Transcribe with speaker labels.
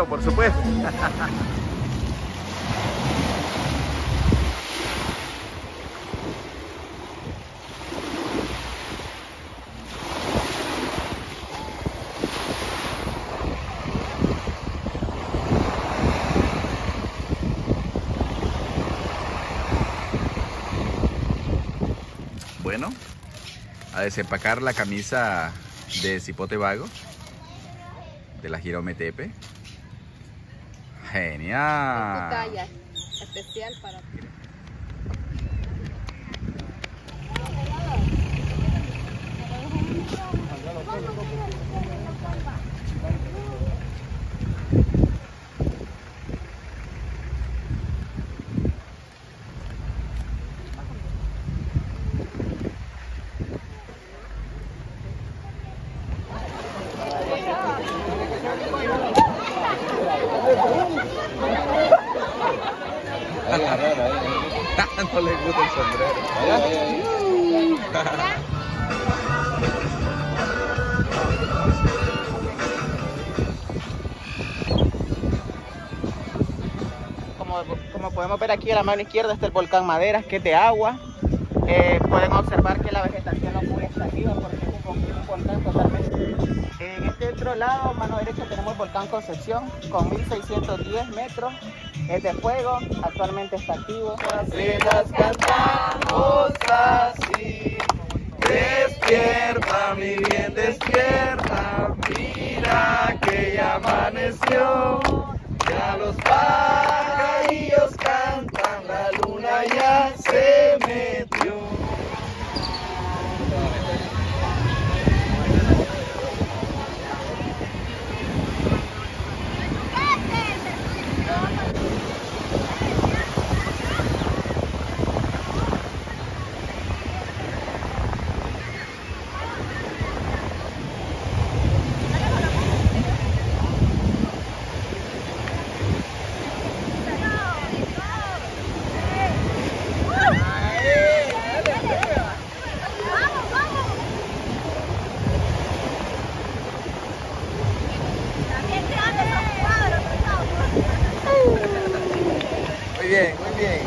Speaker 1: video, por supuesto. Bueno, a desempacar la camisa de Cipote Vago de la Jiraume Tepe. Genial.
Speaker 2: Talla especial para ti.
Speaker 1: No le gusta el sombrero.
Speaker 3: Como podemos ver aquí a la mano izquierda está el volcán Maderas, que es de agua. Pueden observar que la vegetación no cubre hasta arriba porque es un volcán totalmente. En este otro lado, a mano derecha, tenemos el volcán Concepción con 1610 metros. Es de fuego, actualmente está activo.
Speaker 1: Las cantamos así. Despierta, mi bien, despierta. Mira que ya amaneció. Ya los pajarillos cantan, la luna ya se metió. Muy bien, muy bien.